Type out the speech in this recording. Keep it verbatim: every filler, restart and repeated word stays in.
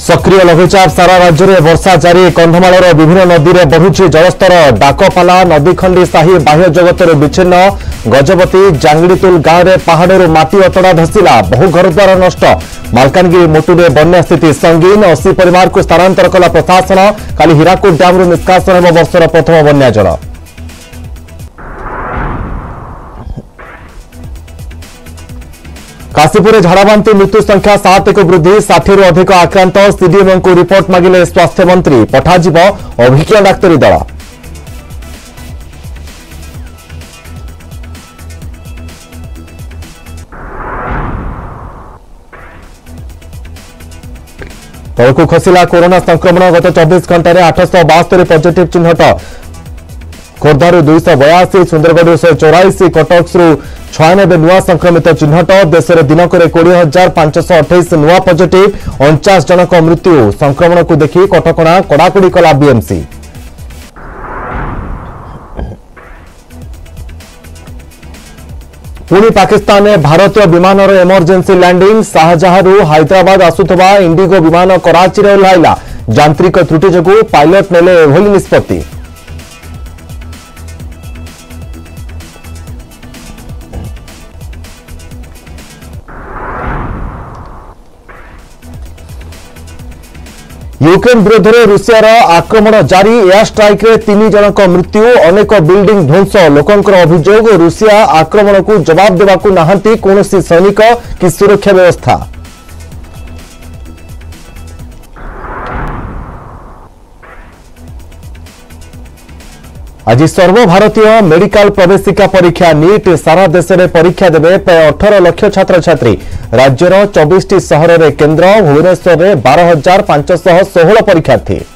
सक्रिय लघुचाप सारा राज्य में वर्षा जारी कंधमाल विभिन्न नदी में बढ़ुची जलस्तर डाकपाला नदीखंडी साही बाह्य जगत विच्छिन्न गजपति जांगड़ीतुल गांव में पहाड़ माटी अतड़ा धसीला बहु घरद्वार नष्ट मालकानगिरी मोटुरे बन्या स्थिति संगीन अस्सी परिवार को स्थानांतर कला प्रशासन काली हीराकुद डैम निष्कासन वर्षर प्रथम बन्या जल काशीपुर झाड़ाबांति मृत्यु संख्या सात को वृद्धि षाठी रु अधिक आक्रांत सीडीएम को रिपोर्ट मागिले स्वास्थ्य मंत्री पठाजिब अभिज्ञ डाक्तरी दल तलकू खसिला कोरोना संक्रमण गत चौबीस घंटे आठश बास्तरी पॉजिटिव चिन्हट खोर्धारू दुईश बयासी सुंदरगढ़ शहे चौरासी कटक छयानबे नुआ संक्रमित चिन्हट देश में दिनक कोड़े हजार पांचश अठाईस नुआ पॉजिटिव अणचाश जनक मृत्यु संक्रमण को देखि कटकणा कड़ाकड़ी कला बीएमसी पुणी पाकिस्तान में भारतीय विमान इमरजेंसी लैंडिंग शाहजहां हैदराबाद आसुवा इंडिगो विमान कराची में ओह्लाइला यांत्रिक त्रुटि जो पायलट नेले एभली निष्पत्ति यूक्रेन विरोध में रूसियार आक्रमण जारी एयर स्ट्राइक रे तीन जनक मृत्यु अनेक बिल्डिंग ध्वंस लोकंकर अभियोग रूसिया आक्रमण को जवाब देवाकू नाहंती कौनसी सैनिक कि सुरक्षा व्यवस्था आज सर्वभारतीय मेडिकल प्रवेशिका परीक्षा नीट सारा देश में परीक्षा देवे प्राय अठारह लाख छात्र छात्री राज्यर चौबीस सहर में केन्द्र भुवनेश्वर में बारह हजार पांचश षोहल परीक्षार्थी।